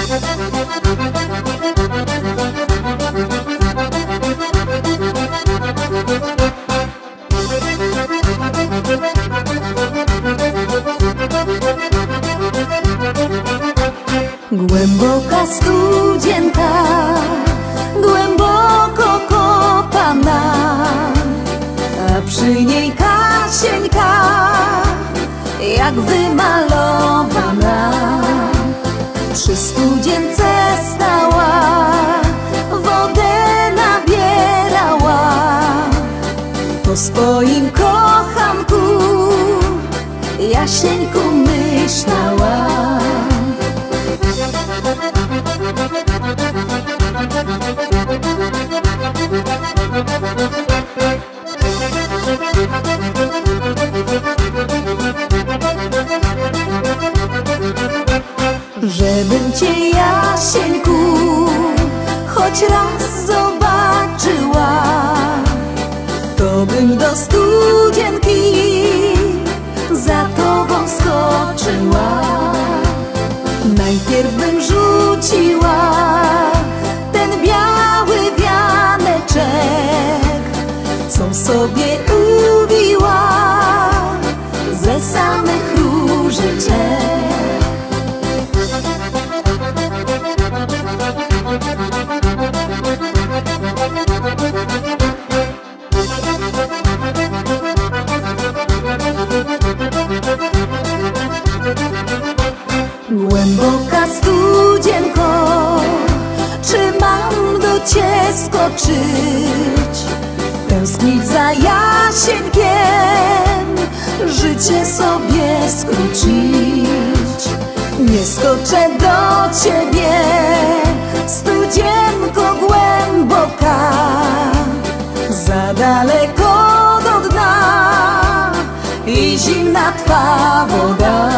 Głęboka studzienka, głęboko kopana, a przy niej Kasieńka, jak wymalowana. Przy studzience stała, wodę nabierała, po swoim kochanku Jasieńku myślała. Żebym cię, Jasieńku, choć raz zobaczyła, to bym do studzienki za tobą skoczyła. Najpierw bym rzuciła ten biały wianeczek, co sobie uwiła ze samych różyczek. Głęboka studzienko, czy mam do cię skoczyć, tęsknić za Jasieńkiem, życie sobie skrócić? Nie skoczę do ciebie, studzienko głęboka, za daleko do dna i zimna twa woda.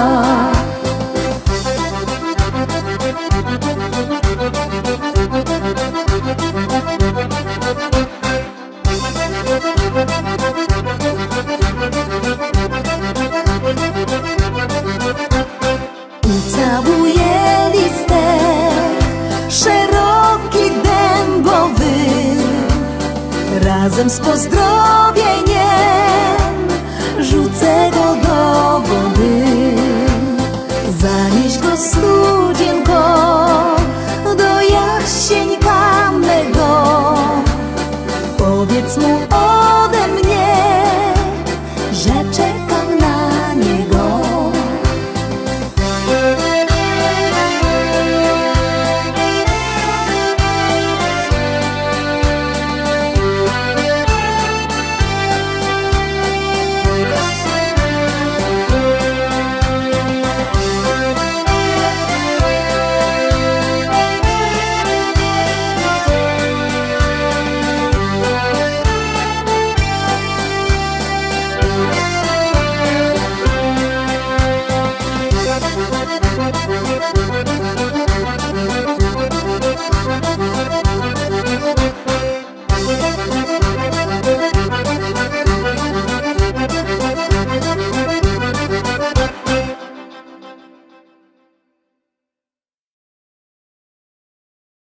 Ucałuję listek szeroki dębowy, razem z pozdrowieniem